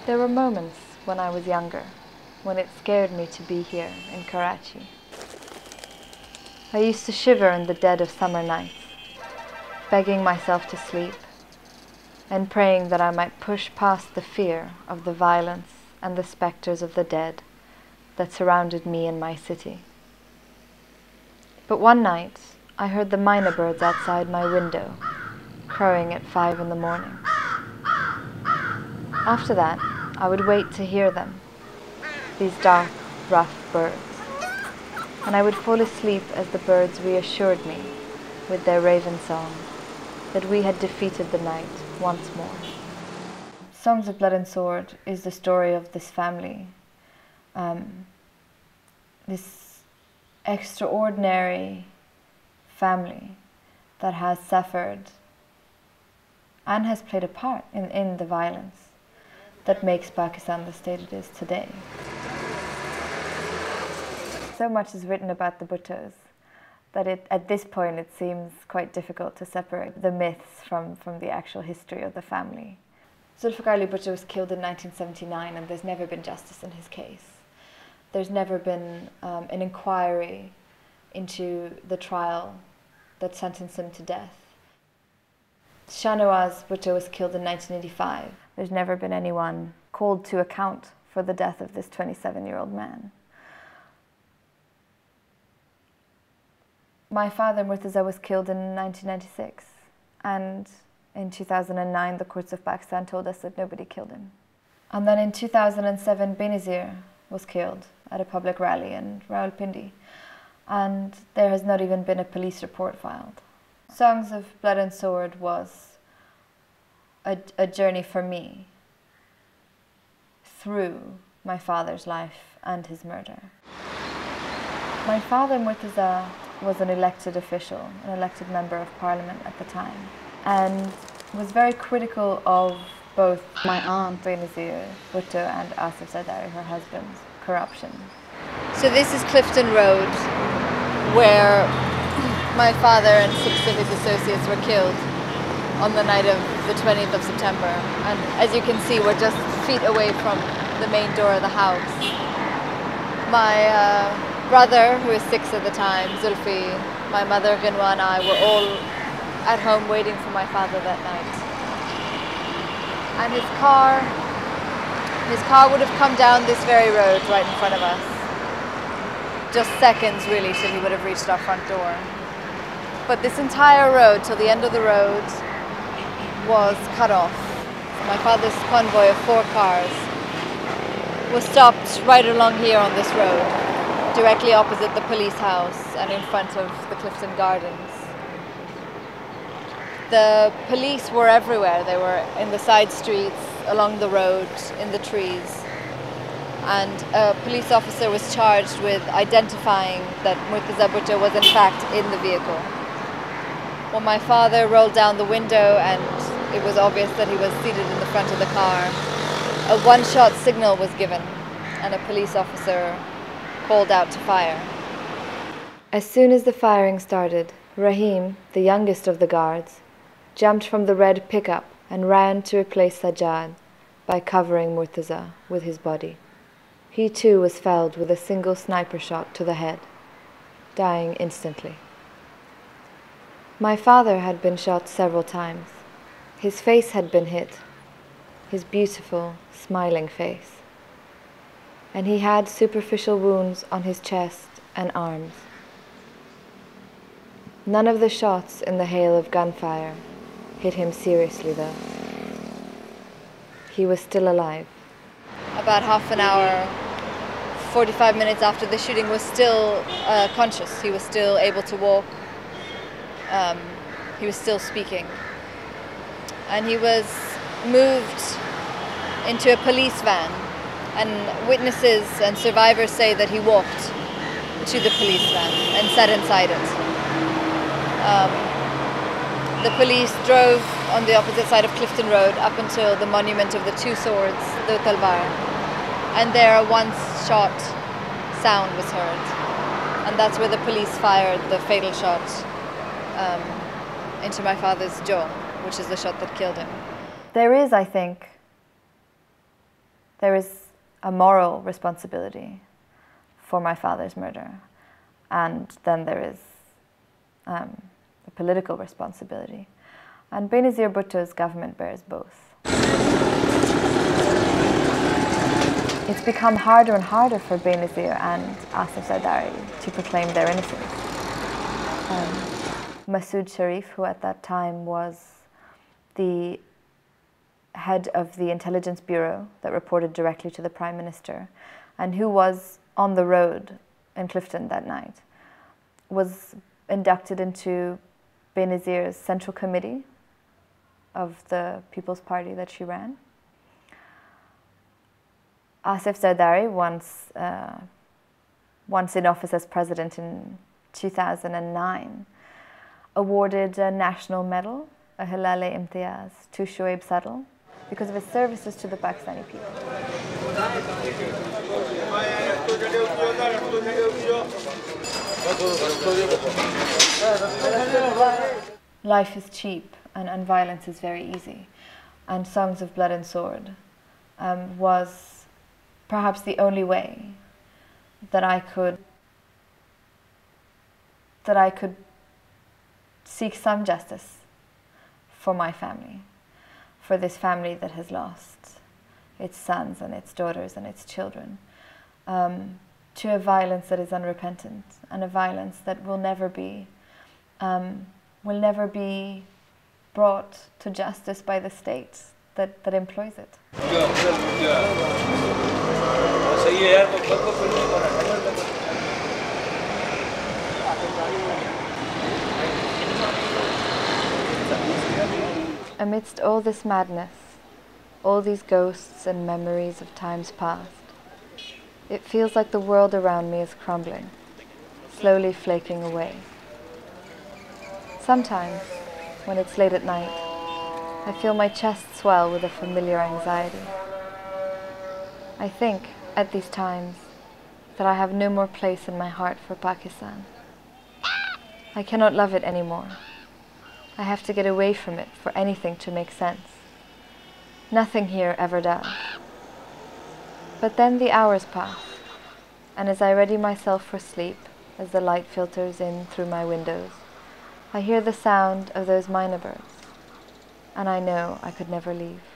There were moments when I was younger, when it scared me to be here in Karachi. I used to shiver in the dead of summer nights, begging myself to sleep and praying that I might push past the fear of the violence and the spectres of the dead that surrounded me and my city. But one night, I heard the myna birds outside my window, crowing at 5 in the morning. After that, I would wait to hear them, these dark, rough birds, and I would fall asleep as the birds reassured me with their raven song that we had defeated the night once more. Songs of Blood and Sword is the story of this family, this extraordinary family that has suffered and has played a part in the violence that makes Pakistan the state it is today. So much is written about the Bhuttos that at this point it seems quite difficult to separate the myths from the actual history of the family. Zulfikar Ali Bhutto was killed in 1979 and there's never been justice in his case. There's never been an inquiry into the trial that sentenced him to death. Shahnawaz Bhutto was killed in 1985. There's never been anyone called to account for the death of this 27-year-old man. My father, Murtaza, was killed in 1996, and in 2009 the courts of Pakistan told us that nobody killed him. And then in 2007 Benazir was killed at a public rally in Rawalpindi, and there has not even been a police report filed. Songs of Blood and Sword was a journey for me through my father's life and his murder. My father, Murtaza, was an elected official, an elected member of parliament at the time, and was very critical of both my aunt Benazir Bhutto and Asif Zardari, her husband's corruption. So this is Clifton Road, where my father and 6 of his associates were killed on the night of the 20th of September. And as you can see, we're just feet away from the main door of the house. My brother, who was 6 at the time, Zulfi, my mother, Ghinwa, and I were all at home waiting for my father that night. And his car would have come down this very road right in front of us. Just seconds, really, till he would have reached our front door. But this entire road, till the end of the road, was cut off. My father's convoy of 4 cars was stopped right along here on this road, directly opposite the police house and in front of the Clifton Gardens. The police were everywhere. They were in the side streets, along the road, in the trees. And a police officer was charged with identifying that Murtaza Bhutto was in fact in the vehicle. When my father rolled down the window and it was obvious that he was seated in the front of the car, a one-shot signal was given and a police officer called out to fire. As soon as the firing started, Rahim, the youngest of the guards, jumped from the red pickup and ran to replace Sajjad by covering Murtaza with his body. He too was felled with a single sniper shot to the head, dying instantly. My father had been shot several times. His face had been hit, his beautiful, smiling face. And he had superficial wounds on his chest and arms. None of the shots in the hail of gunfire hit him seriously, though. He was still alive. About half an hour, 45 minutes after the shooting, was still conscious. He was still able to walk. He was still speaking. And he was moved into a police van. And witnesses and survivors say that he walked to the police van and sat inside it. The police drove on the opposite side of Clifton Road up until the monument of the 2 swords, the Talwar. And there a once-shot sound was heard. And that's where the police fired the fatal shot into my father's jaw, which is the shot that killed him. There is, I think, There is a moral responsibility for my father's murder, and then there is a political responsibility. And Benazir Bhutto's government bears both. It's become harder and harder for Benazir and Asif Zardari to proclaim their innocence. Masood Sharif, who at that time was the head of the intelligence bureau that reported directly to the Prime Minister, and who was on the road in Clifton that night, was inducted into Benazir's central committee of the People's Party that she ran. Asif Zardari, once in office as president in 2009, awarded a national medal, a Hilal-e-Imtiyaz, to Shoaib Sadal because of his services to the Pakistani people. Life is cheap and violence is very easy, and Songs of Blood and Sword was perhaps the only way that I could seek some justice for my family, for this family that has lost its sons and its daughters and its children, to a violence that is unrepentant and a violence that will never be brought to justice by the state that employs it. Amidst all this madness, all these ghosts and memories of times past, it feels like the world around me is crumbling, slowly flaking away. Sometimes, when it's late at night, I feel my chest swell with a familiar anxiety. I think, at these times, that I have no more place in my heart for Pakistan. I cannot love it anymore. I have to get away from it for anything to make sense. Nothing here ever does. But then the hours pass, and as I ready myself for sleep, as the light filters in through my windows, I hear the sound of those myna birds, and I know I could never leave.